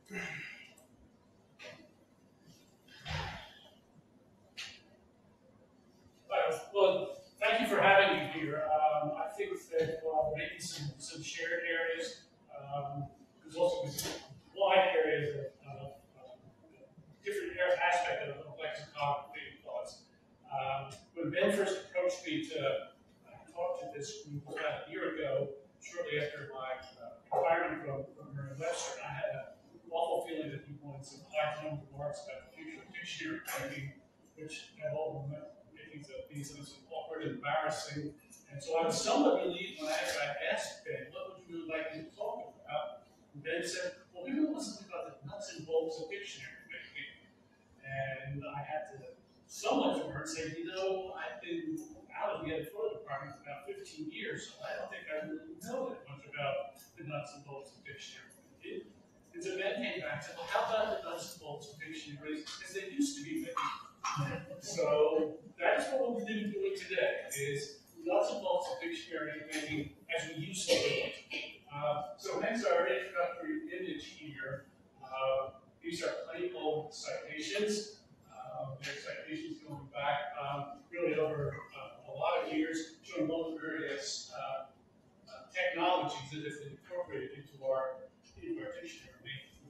Well, thank you for having me here. I think that maybe some shared areas. There's also some wide areas of different aspect of lexicography clause. When Ben first approached me to talk to this group about a year ago, shortly after my retirement from Merriam-Webster, I had an awful feeling that he wanted some high-tone remarks about the future of dictionary writing, which had all the makings of being some awkward and embarrassing. And so I was somewhat relieved when I asked Ben, what would you really like me to talk about? And Ben said, well, we really want something about the nuts and bolts of dictionary making. And I had to somewhat to her say, I've been out of the editorial department for about 15 years, so I don't think I really know that much about the nuts and bolts of dictionary making. And so Ben came back and said, well, how about the nuts and bolts of dictionaries as they used to be made? So that is what we'll be doing today, is nuts and bolts of dictionary making as we used to do it. So hence our introductory image here. These are plain old citations. They're citations going back really over a lot of years, showing all the various technologies that have been incorporated into our dictionary making.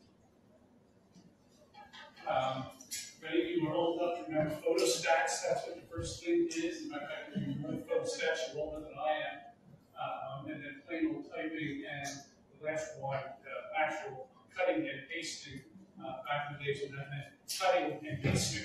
Many of you are old enough to remember photostats. That's what the first thing is. In fact, if you remember photostats, you're older than I am. And then plain old typing, and the last one, actual cutting and pasting. Back in the days when that meant cutting and pasting.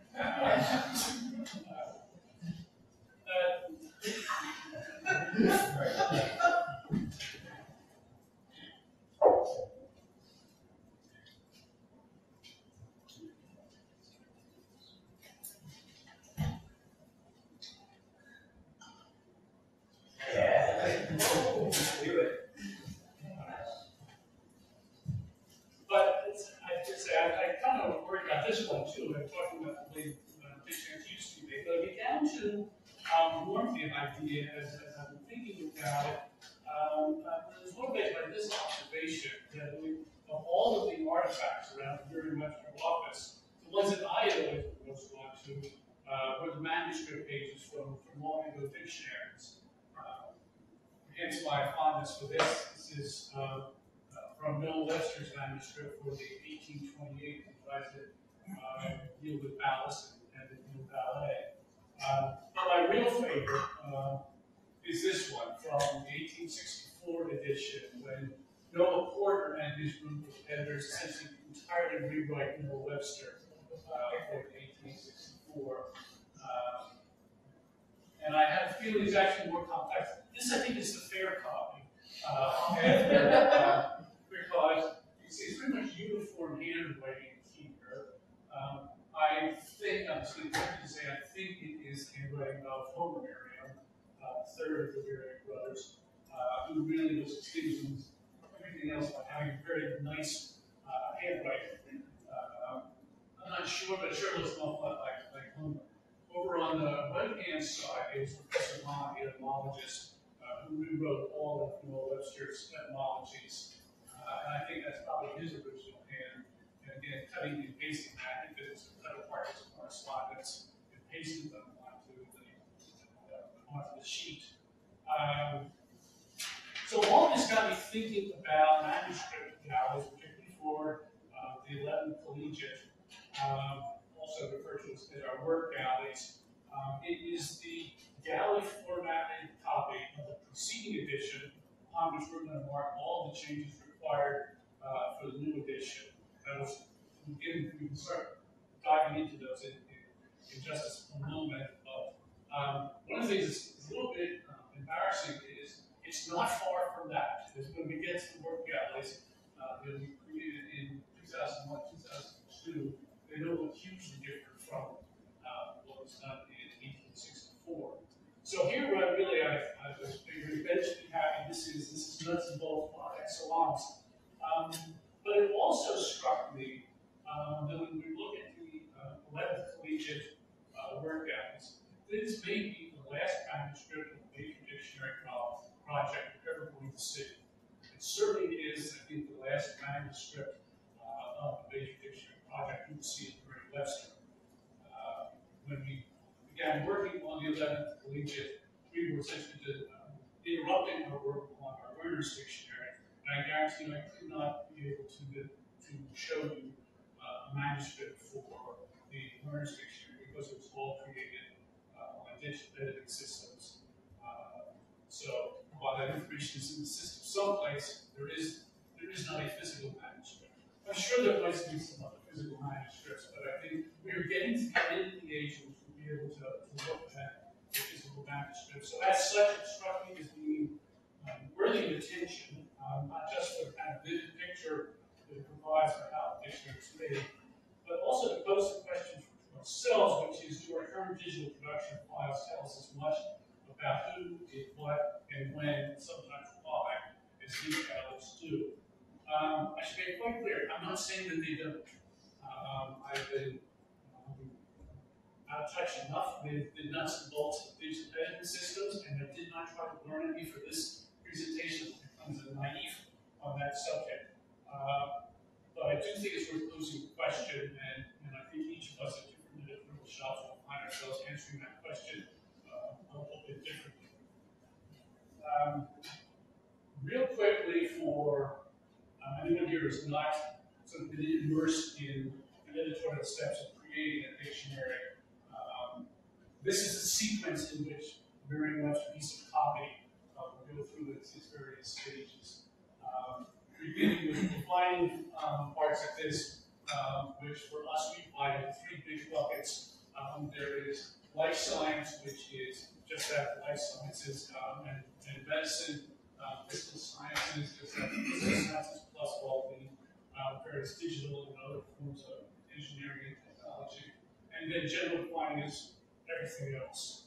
I kind of worried about this one too. I'm talking about the way dictionaries used to be made. But I get down to warmth of idea as I've been thinking about it. I was motivated by this observation that of all of the artifacts around the Merriam-Webster office, the ones that I always most want to were the manuscript pages from long ago dictionaries. Hence my fondness for this. This is from Bill Webster's manuscript for the 1828 revised deal with ballast and the deal ballet. But my real favorite is this one from the 1864 edition, when Noah Porter and his group of editors essentially entirely rewrite Noah Webster for 1864. And I have a feeling it's actually more complex. This, I think, is the fair copy. Because it's pretty much uniform handwriting here. I think, I'm just going to say, I think it is handwriting of Homer Merriam, third of the Merriam brothers, who really was distinguishing everything else by having a very nice handwriting. I'm not sure, but it sure looks an awful lot like Homer. Over on the right-hand side is Professor Hahn, the etymologist, who rewrote all of Noah Webster's etymologies. And I think that's probably his original hand. And again, cutting and pasting that, if it's a cut apart as correspondence, and pasting them onto the sheet. So all this got me thinking about manuscript galleys, particularly for the 11 collegiate, also referred to as our work galleys. It is the galley formatted copy of the preceding edition, upon which we're going to mark all the changes required for the new edition. We can start diving into those in just a moment. But one of the things that's a little bit embarrassing is it's not far from that. Because when we get to the work galleys that we created in 2001, 2002, they don't look hugely different from what was done in 1864. So here, I was figuring eventually happy. This is nuts and bolts par excellence. But it also struck me that when we look at the 11th collegiate work galleys, this may be the last manuscript of the major dictionary project we're ever going to see. It certainly is, I think, the last manuscript not be able to show you a manuscript for the Learner's Dictionary because it was all created on digital editing systems. So while that information is in the system someplace, there is not a physical manuscript. I'm sure there might be some other physical manuscripts, but I think we are getting to the end of the age which we'll be able to look at the physical manuscript. So as such, it struck me as being worthy of attention, not just for the kind of vivid picture that it provides for how the dictionary is made, but also to pose the question for ourselves, which is, do our current digital production files tell us as much about who did what and when, and sometimes why, as these catalogs do? I should make it quite clear, I'm not saying that they don't. I've been out of touch enough with the nuts and bolts of digital editing systems, and I did not try to learn any for this presentation that becomes a naive on that subject. But I do think it's worth posing the question, and I think each of us at different editorial shops will find ourselves answering that question a little bit differently. Real quickly, for anyone here who's not sort of been immersed in the editorial steps of creating a dictionary, this is a sequence in which very much a piece of copy will go through its various stages. Beginning with defining parts of this, which for us we divide into three big buckets. There is life science, which is just that, life sciences and medicine, physical sciences, just that physical sciences plus all the various digital and other forms of engineering and technology. And then general defining is everything else.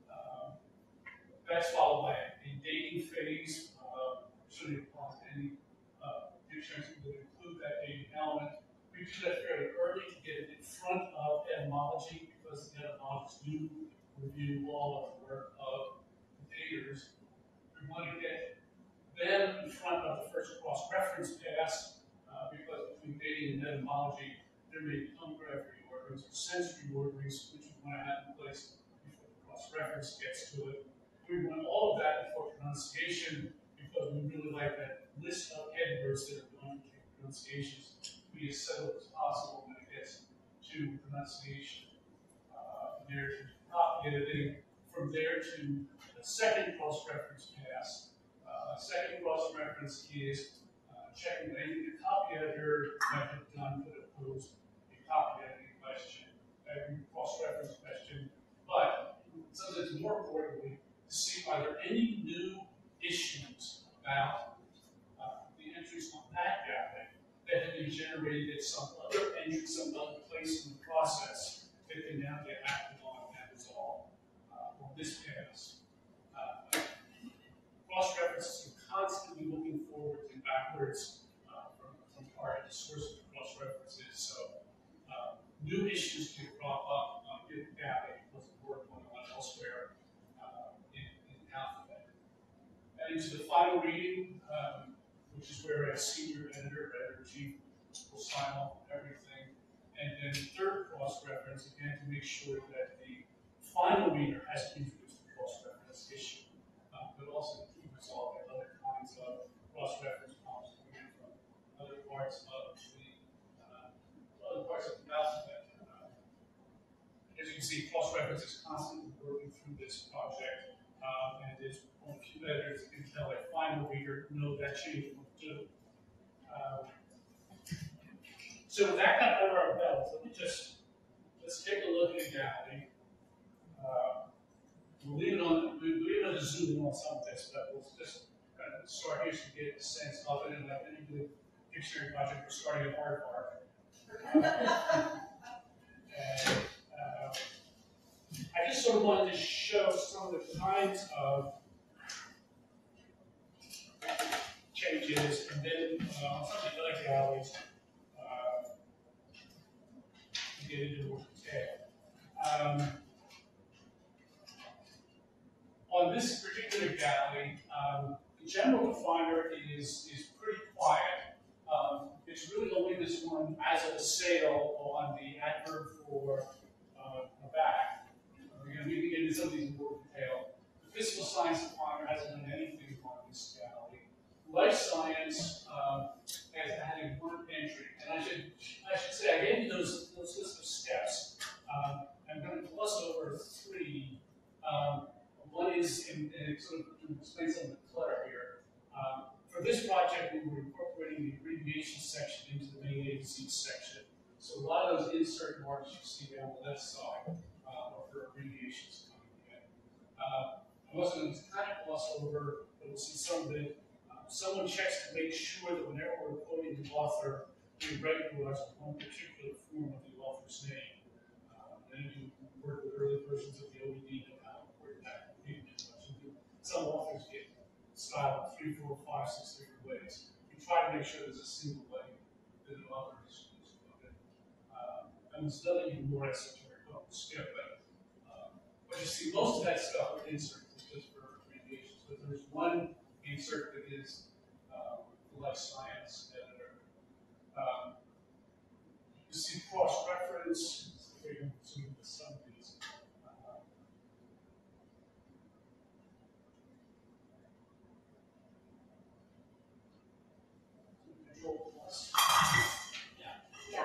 That's followed by a dating phase, certainly applies to any dictionaries that would include that dating element. We do that fairly early to get it in front of etymology, because the etymologists do review all of the work of the daters. We want to get them in front of the first cross-reference pass, because between dating and etymology, there may be ungraphic orderings or sensory orderings, which we want to have in place before the cross-reference gets to it. We want all of that before pronunciation, because we really like that list of headwords that are going to pronunciations to be as settled as possible when it gets to pronunciation. There's copy editing. From there to the second cross-reference pass. Second cross-reference is checking that the copy editor might have done could have posed a copy editing question, a cross-reference question, but sometimes more importantly, to see are there any new issues about the entries on that galley that have been generated at some other entry, some other place in the process that can now get acted on and resolved on this pass. Cross-references are constantly looking forwards and backwards from part of the source of the cross-references. So new issues can crop up in the galley because of work going on elsewhere in Alphabet. And into the final reading, which is where a senior editor-chief will sign off on everything. And then third cross-reference, again, to make sure that the final reader has introduced the cross-reference issue, but also to keep resolving other kinds of cross-reference problems coming in from other parts of the alphabet. As you can see, cross-reference is constantly working through this project, and there's only a few editors that can tell a final reader, no, that change won't do. So with that kind of under our belts, let's take a look at the galley. We'll leave it on to zoom in on some of this, but we'll just kind of start here to get a sense of it. And like any good dictionary project, we're starting at aardvark. I just sort of wanted to show some of the kinds of changes, and then on some of the other galleys, to get into more detail. On this particular galley, the general definer is pretty quiet. It's really only this one as of a sale on the adverb for a back. We're going to get into some of these in more detail. The physical science definer hasn't done anything on this galley. Life science abbreviation section into the main agencies section. So a lot of those insert marks you see down the left side are for abbreviations coming in. I'm also going to kind of gloss over, but we'll see some of it. Someone checks to make sure that whenever we're quoting the author, we regularize one particular form of the author's name. And if you work with early versions of the OED, know how important that can be. Some authors get styled 3, 4, 5, 6 different ways. We try to make sure there's a single way that an author is of it. And there's another even more esoteric called skip, but you see most of that stuff are inserts just for abbreviations. But there's one insert that is the life science editor. You see cross-reference. We're going to zoom into some of these. Control plus. Yeah.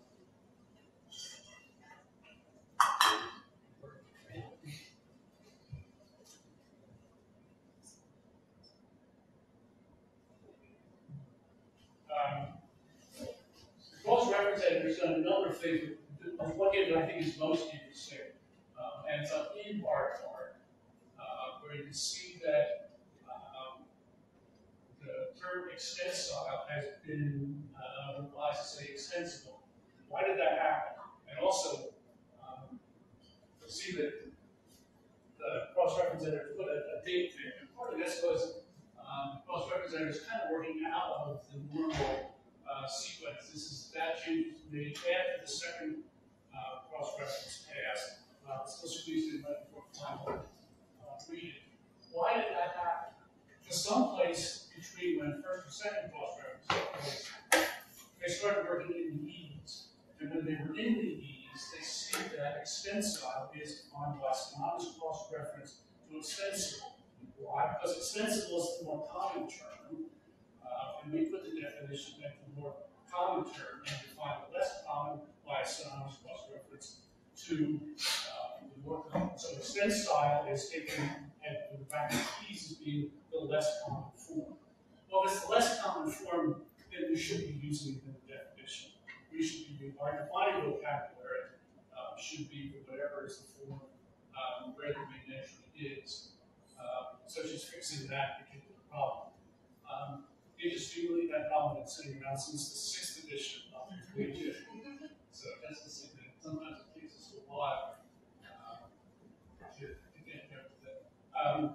Cross-reference editor's done a number of things. One thing that I think is most interesting, and it's up in bar chart, where you can see that the term extensile has been revised to say extensible. Why did that happen? And also, you'll see that the cross-reference editor put a date there. And part of this was cross-reference editor is kind of working out of the normal sequence. That change was made after the second cross-reference pass. It's supposed to be right before final reading. Why did that happen? Because someplace between when first and second cross-reference took place, they started working in the E's. And when they were in the E's, they see that extensile is defined by synonymous cross-reference to extensible. Why? Because extensible is the more common term, and we put the definition at the more common term and define the less common by a synonymous cross-reference to the more common. So extensile is taken at the back of the E's as being the less common form. Well, if it's the less common form, then we should be using it in the definition. We should be, our defining vocabulary should be whatever is the form where the main entry is, such as fixing that particular problem. Interestingly, that problem has been sitting around since the 6th edition of the PHP. So that's the same thing. Sometimes it takes us a while to get there with it.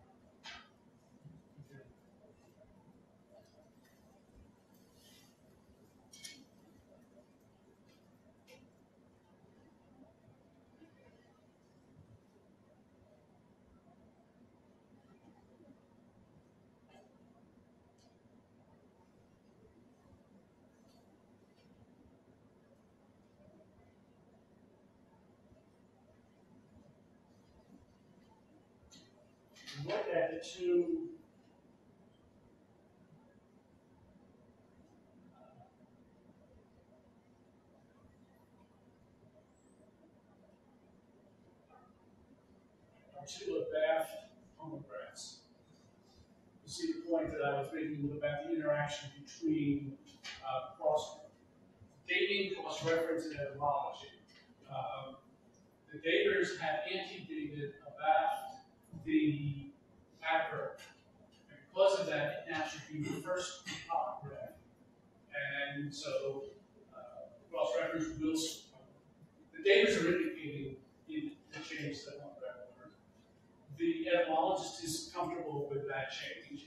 Look at the two Bath homographs. You see the point that I was making about the interaction between dating, cross-reference, and etymology. The daters have antedated about the adverb. And because of that, it now should be the first homograph. And so cross-reference will, the daters are indicating the change that homograph learned. The etymologist is comfortable with that change.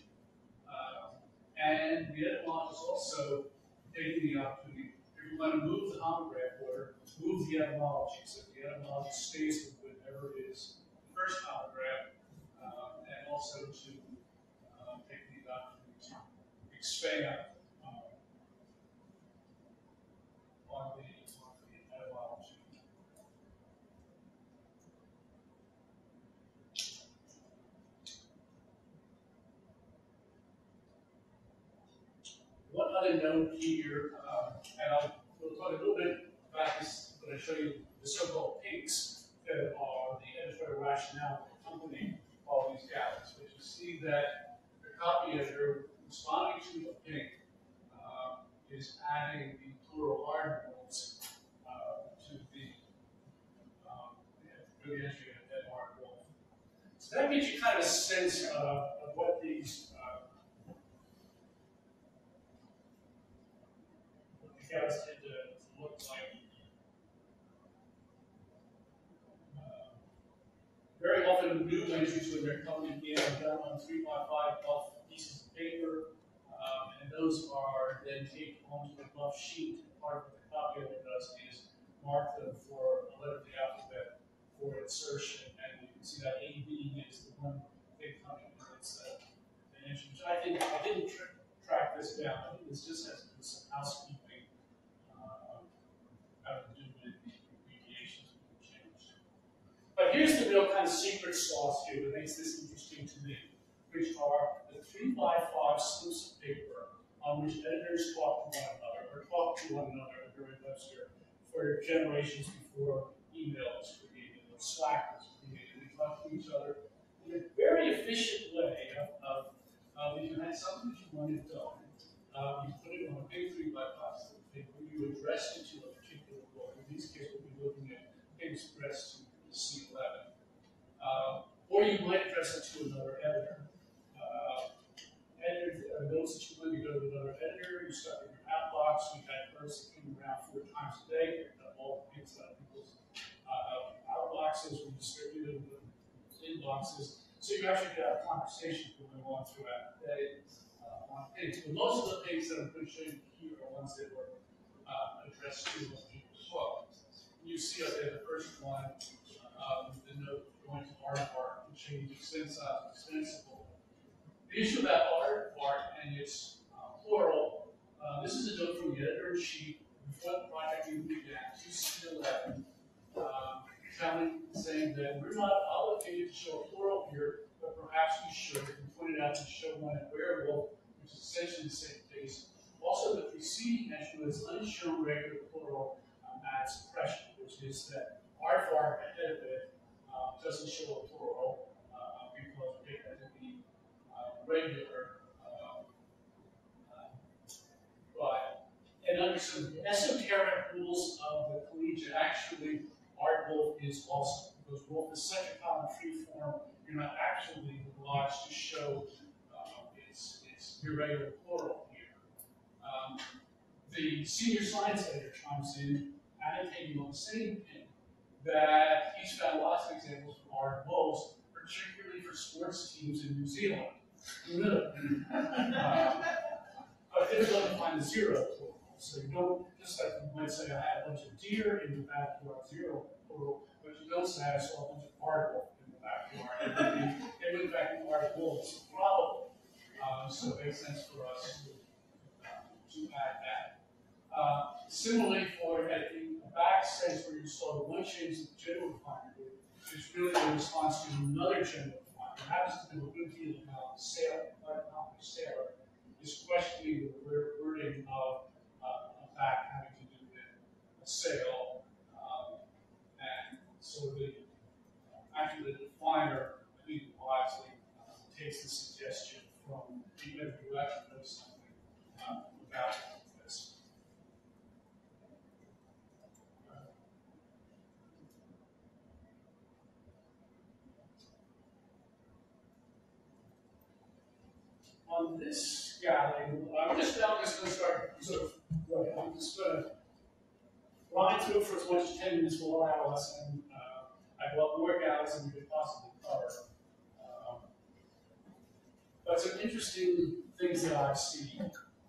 And the etymologist also taking the opportunity, if you want to move the homograph order, move the etymology, so the etymology stays with whatever is the first homograph, and also to take the opportunity to expand on the etymology. One other note here, and we'll talk a little bit about this when I show you the so-called pinks that are the editorial rationale that accompany all these galleys. But you see that the copy editor responding to a pink is adding the plural articles to the entry at Mark Wolf. So that gives you kind of a sense of what these accounts tend to look like. Very often, new entries when they're coming in are done on 3x5 buff pieces of paper, and those are then taped onto a buff sheet. Part of what the copy of it does is mark them for a letter of the alphabet for insertion, and you can see that AB is the one thing coming in. It's an entry, which I think I didn't track this down. I think this just has to do with some housekeeping, having to do with the abbreviations being changed. But here's the real kind of secret sauce here that makes this interesting to me, which are the 3x5 slips of paper on which editors talk to one another, or talk to one another during Webster for generations before email was created, or Slack was created. They talk to each other in a very efficient way of if you had something that you wanted done, you put it on a big 3x5 slip of paper, you address it to a particular book. In this case, we'll be looking at things addressed to C11. Or you might address it to another editor. Those that you want to go to another editor, you stuck in your outbox. We've had first that came around 4 times a day, picked up all the things out of people's outboxes, we distributed them in inboxes. So you actually have conversations going on throughout the day on things. But most of the things that I'm going to show you here are ones that were addressed to other people as well. You see up there the first one, the note going to aardvark to change extensive. The issue about aardvark and its plural, this is a note from the editor's sheet before the project even began, 2C11, saying that we're not obligated to show a plural here, but perhaps we should. We pointed out to show one at Werewolf, which is essentially the same case. Also, the preceding entry was unshown regular plural adds pressure, which is that aardvark ahead of it doesn't show a plural because it had to be regular. But and under some esoteric rules of the collegiate, actually, Aardwolf is also, because Wolf is such a common tree form, you're not actually obliged to show its irregular plural here. The senior science editor chimes in, annotating on the same pin, that he's found lots of examples of Aardwolves, particularly for sports teams in New Zealand. But difficult to find a zero plural. So you don't, just like you might say, I had a bunch of deer in the backyard, zero plural, but you don't say I saw a bunch of aardwolf in the backyard. It would in fact be aardwolves, probably. So it makes sense for us to add that. Similarly, for a back sense where you saw the one change that the general definer did, it's really a response to another general definer. It happens to do a good deal about sailor, is questioning the wording of a back having to do with a sail. And so actually the definer, I think wisely, takes the suggestion from even if you actually know something about this. On this galley, I'm just going to start sort of, I'm just going to run through it for as much as 10 minutes will allow us, and I've got more galleys than we could possibly cover. But some interesting things that I see.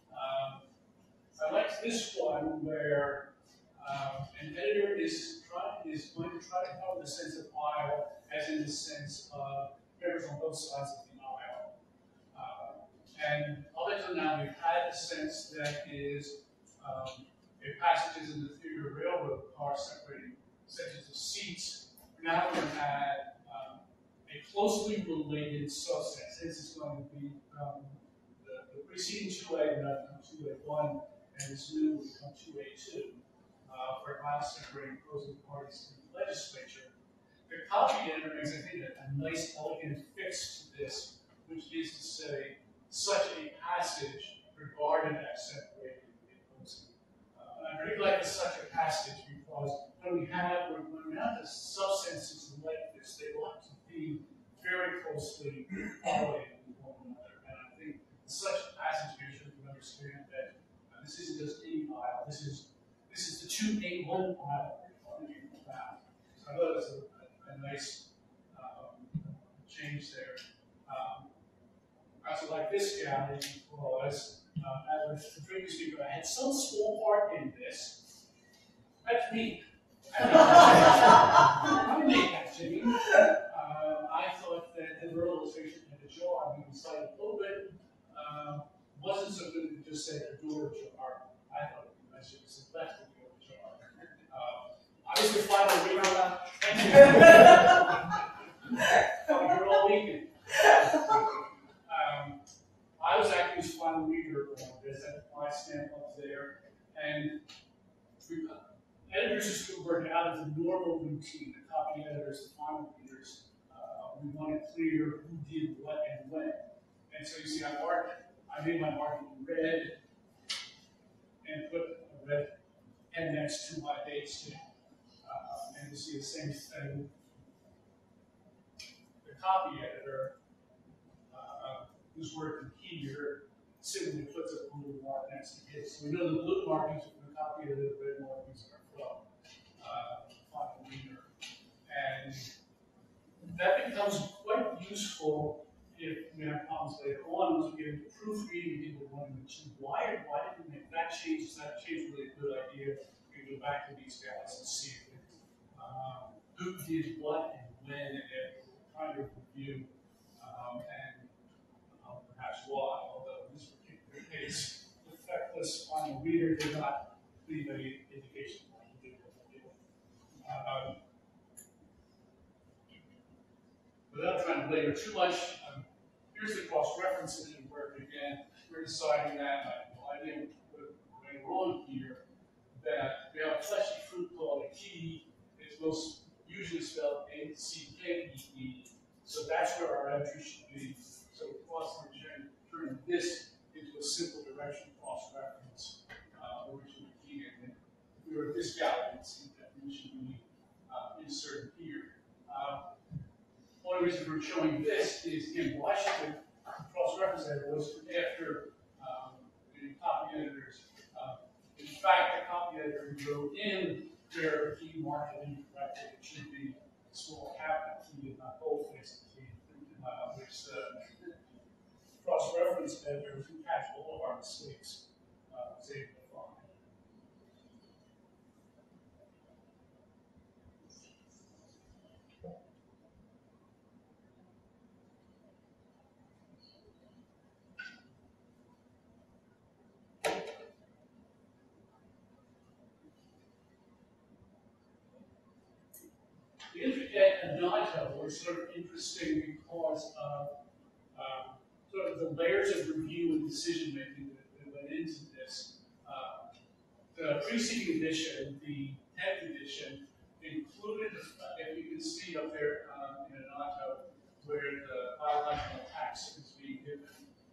I like this one where an editor is going to try to cover the sense of aisle as in the sense of members on both sides of the aisle. And up until now, we've had a sense that is if passages in the theory of railroad cars separating sections of seats, we're now going to add a closely related subset. This is going to be the preceding 2A will now become 2A1, and this new will become 2A2 for class separating opposing parties in the legislature. The copy editor makes, I think, a nice, elegant fix to this, which is to say, such a passage regarded as separating the like such a passage because when we have the substances like this, they want to be very closely correlated with one another. And I think such a passage here should we understand that this isn't just any aisle. This is the 281 aisle we're talking about. So I thought it was a nice change there. I also like this gallery because, as the previous speaker, I had some small part in this. That's me. I made that, Jimmy. I thought that the verbal illustration had a jar. We decided a little bit. Wasn't so good to just say a door jar. I thought it would be nicer to say left the door jar. Obviously, final reader. You're all weekend. I was actually his final reader on this. I put my stamp up there. And editors just work out of the normal routine. The copy editors, the final readers, we want to clear who did what and when. And so you see, I made my marking red and put a red pen next to my dates too. And you see the same thing. The copy editor, who's working here, simply puts a blue mark next to his. So we know the blue markings from the copy editor, the red markings are from final reader. And that becomes quite useful if we have problems later on, once we get into proofreading, people want to know why did we make that change? Is that change really a good idea? We can go back to these guys and see who did what and when, and kind of review and perhaps why, although in this particular case, the feckless final reader did not leave any indication of what he did. Without trying to belabor too much, here's the cross-referencing work again. We're deciding that I didn't put anything wrong here, that we have a fleshy fruit called a kiwi. It's most usually spelled A-C-K-E-E. So that's where our entry should be. So turning this into a simple direction cross-reference, which would be if we were at this gallery, you'd see that we should be inserted here. One reason we're showing this is, again, why should the cross-reference editor was after the copy editors. In fact, the copy editor wrote in where he marked it incorrectly. It should be small capital T and not boldface T, which the cross-reference editor who catch all of our mistakes is able to find. The intricate and non-title are sort of interesting because of sort of the layers of review and decision making that went into this. The preceding edition, the 10th edition, included, if you can see up there in a non-title, where the biological tax is being given.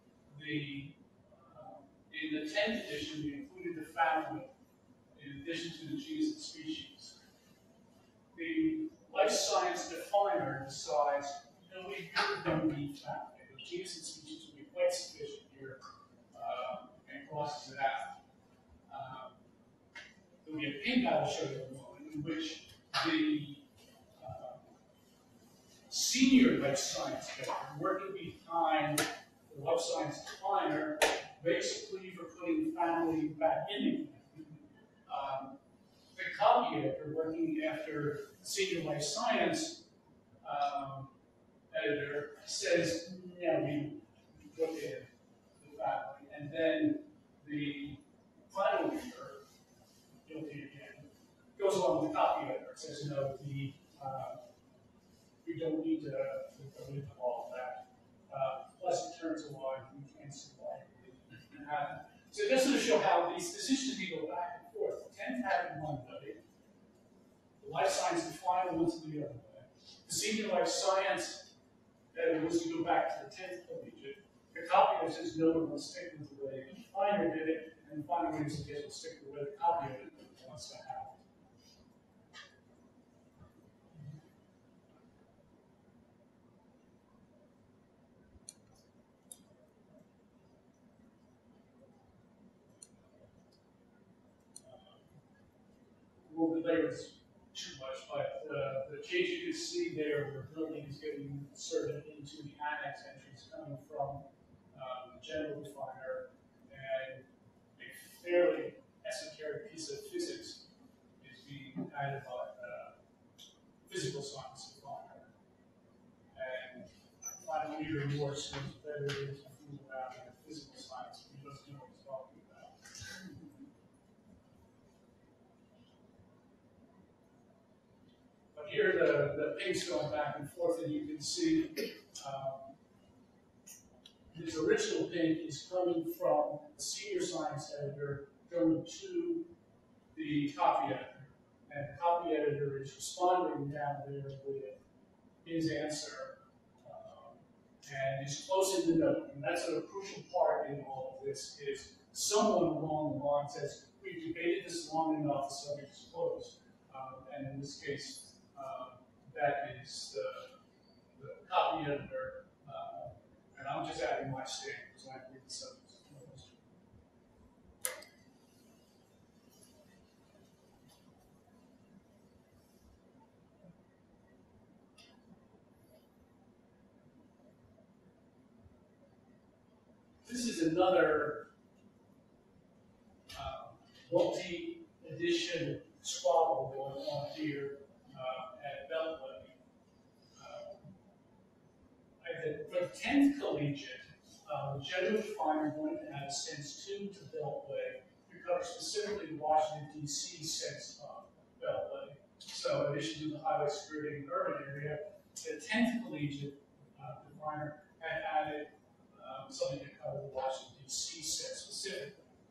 In the 10th edition, we included the family in addition to the genus and species. The life science definer decides, we really don't need family. The genus and species will be quite sufficient here and crosses it out. There'll be a pink I will show you in a moment, in which the senior life science editor working behind the life science definer makes a plea for putting family back in again. The copy editor working after senior life science editor says, yeah, we put in the family. And then the final reader, guilty again, goes along with the copy editor. It says, no, we don't need to go into all of that. Plus it turns a line, we can't see why it didn't happen. So just to show how these decisions can go back and forth. The 10th happened one way, the life science definer went to the other way. The senior life science editor was to go back to the 10th collegiate. The copy editor says no, we're going to stick with the way the definer did it, and the final reader says yes, we'll stick with the way the copy editor belabor this too much, but the change you can see there, the building is getting inserted into the annex entries coming from the general definer, and a fairly esoteric piece of physics is being added by physical science definer. And finally, your more skills better is to fool around in physical science, he doesn't know what he's talking about. But here the things going back and forth, and you can see this original ping is coming from the senior science editor going to the copy editor. And the copy editor is responding down there with his answer and is closing the note. And that's a crucial part in all of this is someone along the line says, we've debated this long enough, the subject is closed. And in this case, that is the copy editor. And I'm just adding my stamp because I believe the subject is closed. This is another multi-edition squabble going on here at Beltway. For the 10th collegiate, the general definer going to add sense 2 to Beltway to cover specifically the Washington, D.C. sense of Beltway. So in addition to the highway security and urban area, the 10th collegiate definer had added something to cover the Washington, D.C. sense specifically.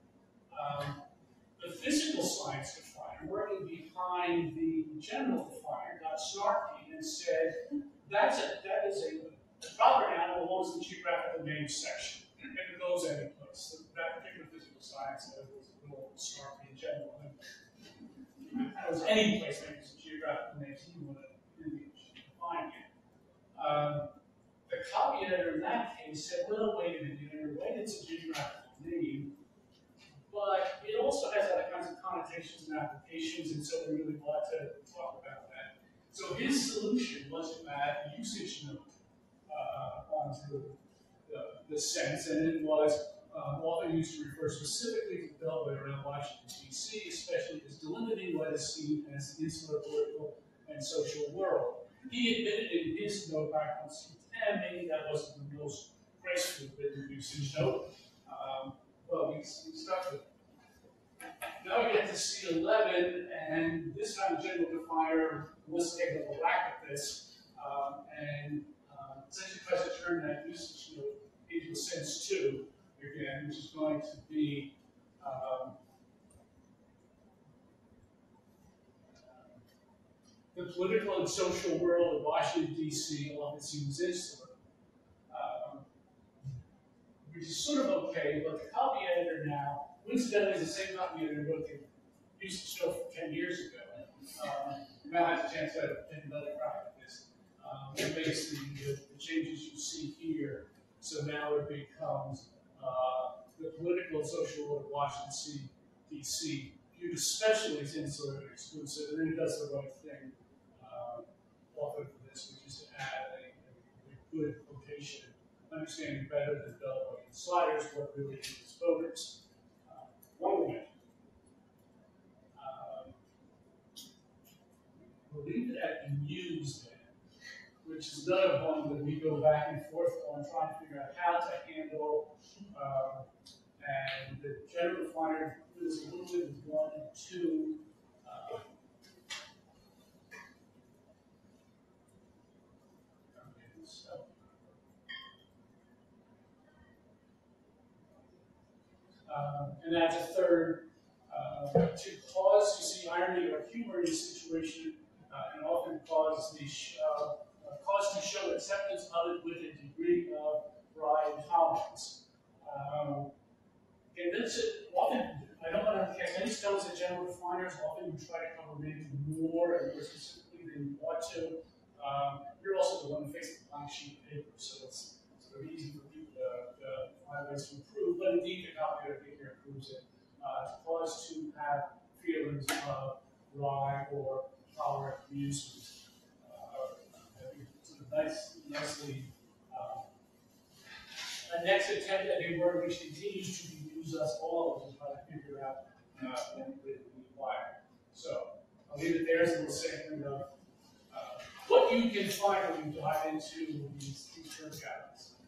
The physical science definer, working behind the general definer, got snarky and said, that is a proper animal belongs to the geographical name section. If it goes any place, that particular physical science was a little snarky in general. If it goes any place, maybe it's a geographical name, he would have really defined it. The copy editor in that case said, well, wait a minute, you're right, it's a geographical name, but it also has other kinds of connotations and applications, and so we really want to talk about that. So his solution was to add a usage note onto the sense, and it was often used to refer specifically to Beltway around Washington, D.C., especially as delimiting what is seen as the insular political and social world. He admitted in his note back on C10, maybe that wasn't the most graceful written usage note, but we stuck with it. Now we get to C11, and this time the general definer was taking a whack at this, and essentially tries to turn that usage note into a sense 2 again, which is going to be the political and social world of Washington, D.C. often seems insular, which is sort of okay, but the copy editor now, incidentally, is the same copy editor who wrote the usage note 10 years ago. Now has a chance to take another crack at this. It makes the changes you see here. So now it becomes the political and social world of Washington, D.C. viewed especially as insular and exclusive, and then it does the right thing often for this, which is to add a good quotation, understanding better than Beltway and Sliders what really is voters. One moment. We'll leave it at news then, which is another one that we go back and forth on trying to figure out how to handle. And the general definer is a little bit of 1 and 2. And that's a third. To cause, you see irony or humor in this situation, and often cause to show acceptance of it with a degree of wry tolerance. And that's it. Often, I don't want to cast any stones at general definers. Often you try to cover maybe more and more specifically than you want to. You're also the one who faces the blank sheet of paper, so it's sort of easy for people to find ways to improve. But indeed, the copy editor here improves it. To cause to have feelings of dry or tolerant uses. I think it's a nicely a next attempt at a word which continues to be used us all to try to figure out when we apply. So I'll leave it there as a little segment of what you can find when you dive into these term guidelines.